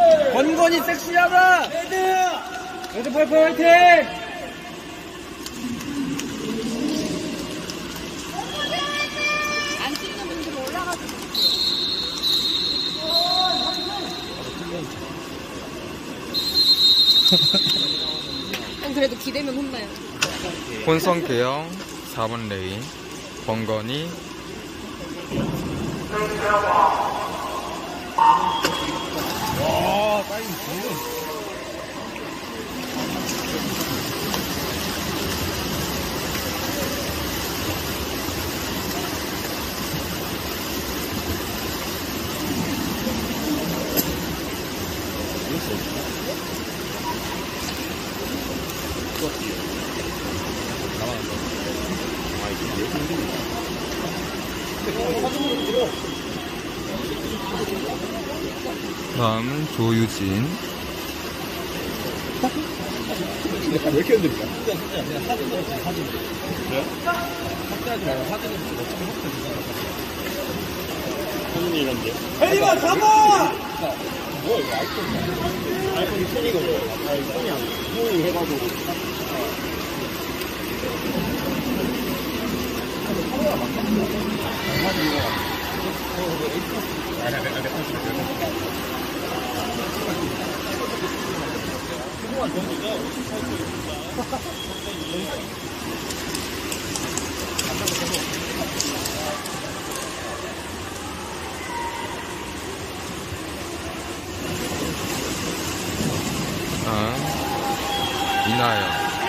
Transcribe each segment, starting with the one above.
권건이 섹시하다. 레드 파이프 화이팅. 안 찍는 분들 올라가지고. 난 그래도 기대면 혼나요. 혼성 개영 4번 레인 권건이 와, 사인 좋은. 다음은 조유진 왜 이렇게 흔들리냐? 그냥 사진 넣었지, 사진. 그래요? 확대하지 말고 사진을 찍고 어차피 확대 사진이 이런데. 혜리가 잡아! 뭐야, 이거 아이폰이야. 아이폰이 10이거든. 아니, 10이 아니야. 10이 해가지고. 이나영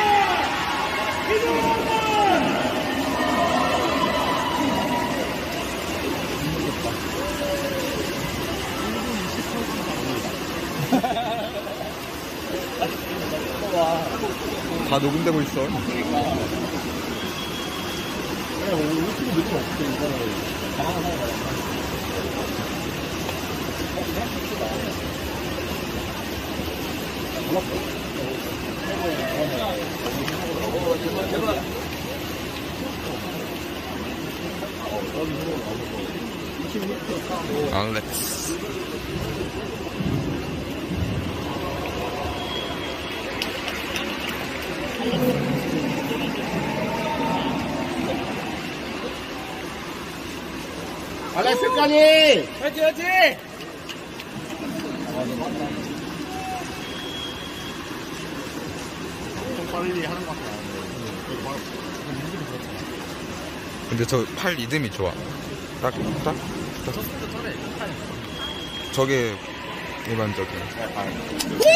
다 녹음되고 있어. 알렉스 알렉스까지! 화이팅, 화이팅! 빨리 하는 것 같아. 근데 저 팔 리듬이 좋아. 딱. 저게 일반적인.